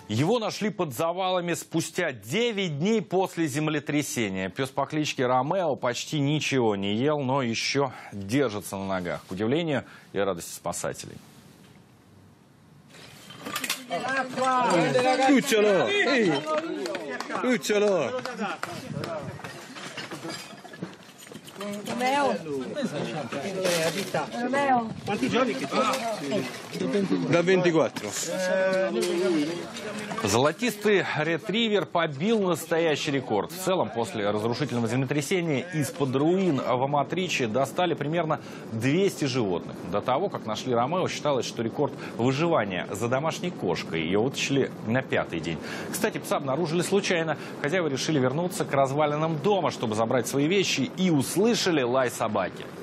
Его нашли под завалами спустя 9 дней после землетрясения. Пес по кличке Ромео почти ничего не ел, но еще держится на ногах. К удивлению и радости спасателей. Да 24. Золотистый ретривер побил настоящий рекорд. В целом, после разрушительного землетрясения из-под руин в Аматриче достали примерно 200 животных. До того, как нашли Ромео, считалось, что рекорд выживания за домашней кошкой. Ее вытащили на 5-й день. Кстати, пса обнаружили случайно. Хозяева решили вернуться к развалинам дома, чтобы забрать свои вещи, и услышали лай собаки.